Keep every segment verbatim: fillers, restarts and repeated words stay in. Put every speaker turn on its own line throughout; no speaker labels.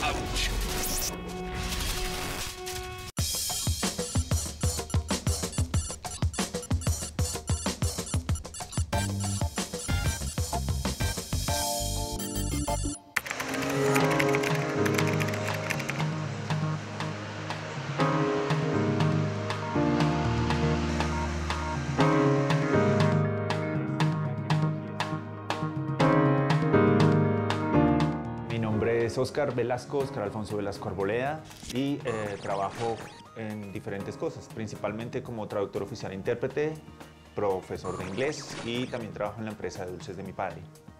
Ouch.
Oscar Velasco, Oscar Alfonso Velasco Arboleda, y eh, trabajo en diferentes cosas, principalmente como traductor oficial e intérprete, profesor de inglés y también trabajo en la empresa de dulces de mi padre.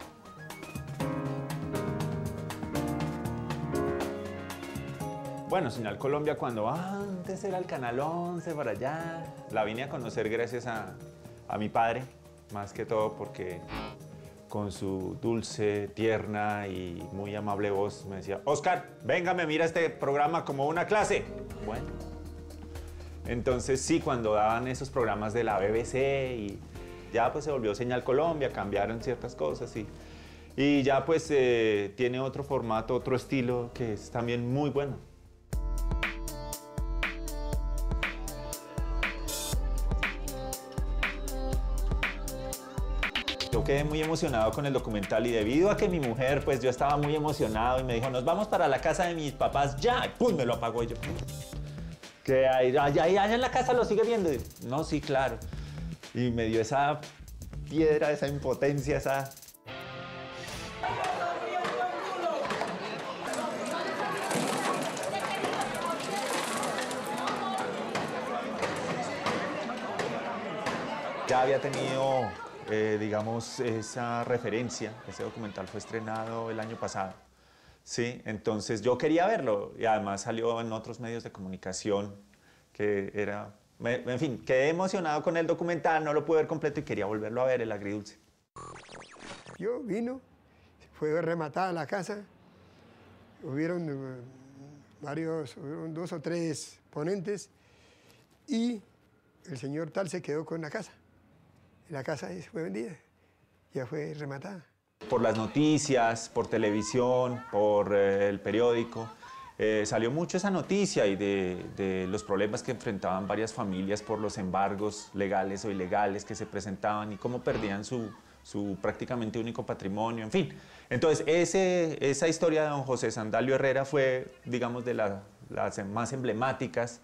Bueno, Señal Colombia, cuando antes era el Canal once para allá, la vine a conocer gracias a, a mi padre, más que todo porque con su dulce, tierna y muy amable voz me decía: Oscar, véngame, mira este programa como una clase. Bueno, entonces sí, cuando daban esos programas de la B B C y ya pues se volvió Señal Colombia, cambiaron ciertas cosas y, y ya pues eh, tiene otro formato, otro estilo que es también muy bueno. Yo quedé muy emocionado con el documental y debido a que mi mujer, pues yo estaba muy emocionado y me dijo: nos vamos para la casa de mis papás ya, y ¡pum!, me lo apagó y yo, que allá, allá en la casa lo sigue viendo. Y, no, sí, claro. Y me dio esa piedra, esa impotencia, esa... Ya había tenido, eh, digamos, esa referencia. Ese documental fue estrenado el año pasado. Sí, entonces yo quería verlo y además salió en otros medios de comunicación que era... Me, en fin, quedé emocionado con el documental, no lo pude ver completo y quería volverlo a ver, El Agridulce.
Yo vino, fue rematada la casa, hubieron uh, varios, hubieron dos o tres ponentes y el señor tal se quedó con la casa. La casa fue vendida, ya fue rematada.
Por las noticias, por televisión, por eh, el periódico, eh, salió mucho esa noticia y de, de los problemas que enfrentaban varias familias por los embargos legales o ilegales que se presentaban y cómo perdían su, su prácticamente único patrimonio, en fin. Entonces, ese, esa historia de don José Sandalio Herrera fue, digamos, de la, las más emblemáticas.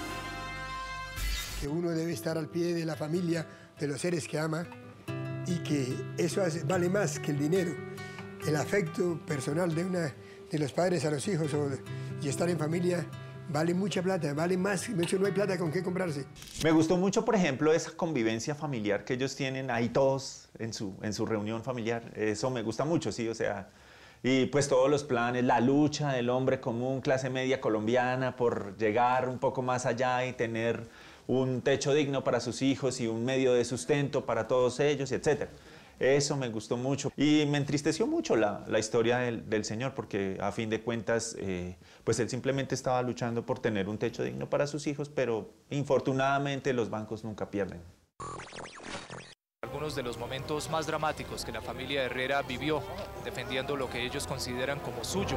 Que uno debe estar al pie de la familia, de los seres que ama, y que eso hace, vale más que el dinero. El afecto personal de, una, de los padres a los hijos o, y estar en familia vale mucha plata, vale más. De hecho, no hay plata con qué comprarse.
Me gustó mucho, por ejemplo, esa convivencia familiar que ellos tienen ahí todos en su, en su reunión familiar. Eso me gusta mucho, sí, o sea, y pues todos los planes, la lucha del hombre común, clase media colombiana, por llegar un poco más allá y tener un techo digno para sus hijos y un medio de sustento para todos ellos, etcétera. Eso me gustó mucho y me entristeció mucho la, la historia del, del señor porque a fin de cuentas eh, pues él simplemente estaba luchando por tener un techo digno para sus hijos, pero infortunadamente los bancos nunca pierden.
Algunos de los momentos más dramáticos que la familia Herrera vivió defendiendo lo que ellos consideran como suyo.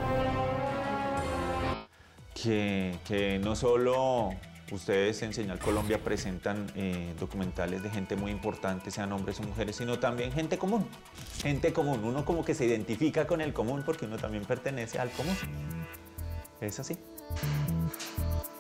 Que, que no solo ustedes en Señal Colombia presentan eh, documentales de gente muy importante, sean hombres o mujeres, sino también gente común. Gente común, uno como que se identifica con el común porque uno también pertenece al común. Es así.